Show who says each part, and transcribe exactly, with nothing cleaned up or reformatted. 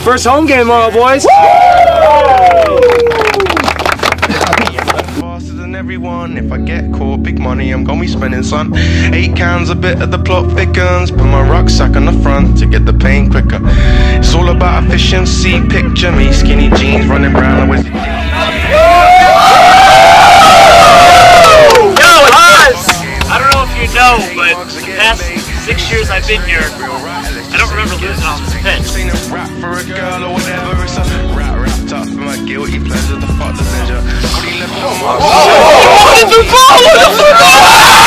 Speaker 1: First home game tomorrow, boys.
Speaker 2: Faster than everyone. If I get caught, big money, I'm gonna be spending, son. Eight cans, a bit of the plot thickens. Put my rucksack on the front to get the pain quicker. It's all about efficiency. Picture me, skinny jeans, running around always.
Speaker 3: Yo, it's I don't know if you know, but the past six years I've been here, I don't remember losing on this pitch.
Speaker 2: Seen a rap for a girl or whatever. It's a rap wrapped up in my guilty pleasure. The fuck the ninja. What he left on my.